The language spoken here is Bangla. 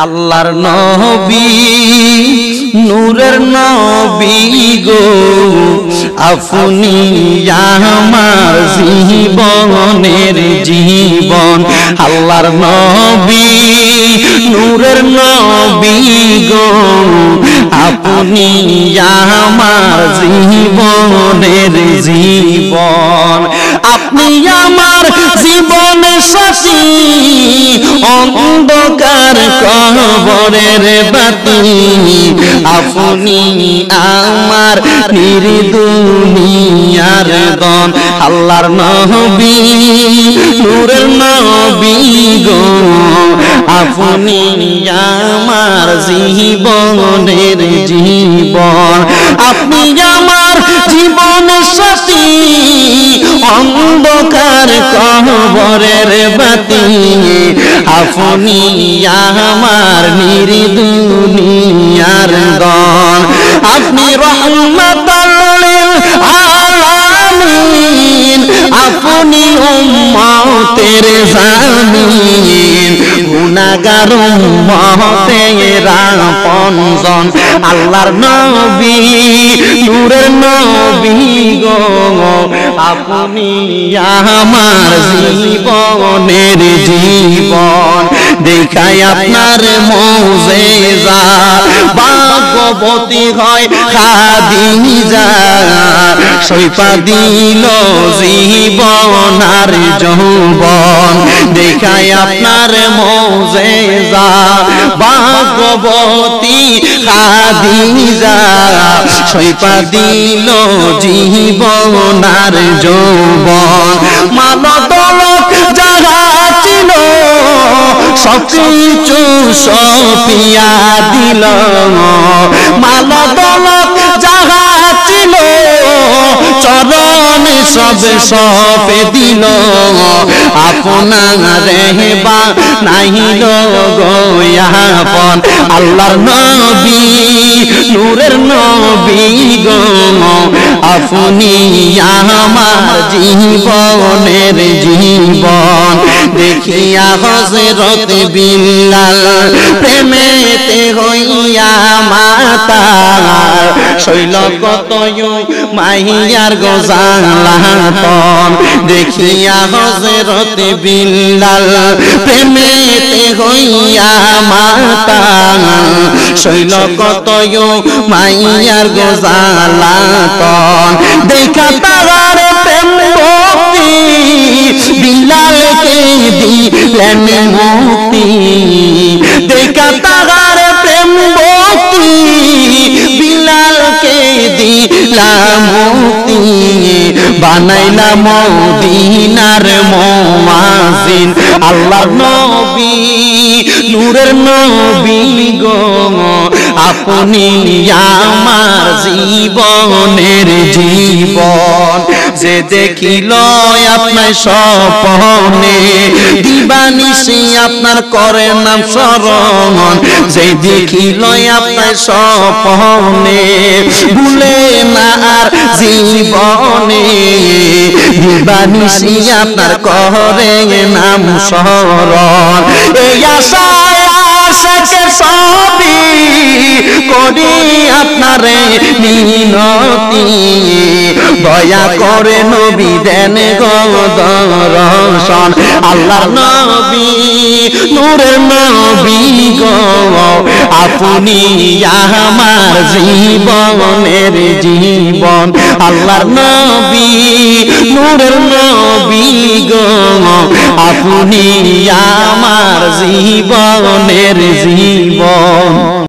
আল্লাহর নবী নূরের নবী গো আপনি আমার জীবনের জীবন আল্লাহর নবী নূরের নবী গো আপনি আমার জীবনের জীবন আপনি আমার জীবনের সাথী অন্ধকার কবরের বাতি আপনি আমার নির্দুনিয়ার দন আল্লাহর নবী নূরের নবী গো আপনি আমার জীবনের জীবন আপনি আমার জীবনের সাথী অন্ধকার কবরের বাতি আপনি আমার নির্দুনিয়ার দন আপনি রহমতুল আলামিন আপনি উম্মতের জামিন গুনাহগার উম্মতের আপনজন আল্লাহর নবী নূরের নবী গো আপনি আমার জীবনের জীবন দেখাই আপনার মুজিজা ভাগ্যবতী হয় খাদিজা সইপা দিল জীবন আর যৌবন দেখাই আপনার মুজিজা ভাগ্যবতী খাদিজা সইপা দিল জীবন আর যৌবন মানদলক যারা ছিল সবকিছু সপিয়া দিল মানদলক যারা ছিল চরণে সব সপে দিল আপনার রেহবা নাহিল গোয়াপন আল্লাহর নবী নূরের নবী গো আপনি আমার জীবনের জীবন দেখিয়া হযরত বিল্লাল প্রেমেতে হইয়া মাতাল শৈল কতয় মাহিয়ার গোজালাতন দেখিয়া হযরত বিল্লাল প্রেমেতে হইয়া মাতাল শৈল কতয় মাহিয়ার গোজালাতন দেখা তার প্রেম ভক্তি বিল্লালকে দিলেন মুক্তি দেখা তার প্রেম ভক্তি বিল্লালকে দিলাম মুক্তি বানাইলা মদিনার মুয়াজ্জিন আল্লাহর নবী নূরের নবী গো আপনি আমার জীবনের জীবন যে দেখিল আপনার স্বপ্নে দিবানিশি আপনার করে নাম স্মরণ যে দেখিল আপনার স্বপ্নে ভুলে না আর জীবনে দিবানিশি আপনার করে নাম স্মরণ এই আশায় আশাকে সবই করি আপনারে মিনতি দয়া করে নবী দেন গো দর্শন আল্লাহর নবী নূরের নবী গো আপনি আমার জীবনের জীবন আল্লাহর নবী নূরের নবী গো আপনি আমার জীবনের জীবন।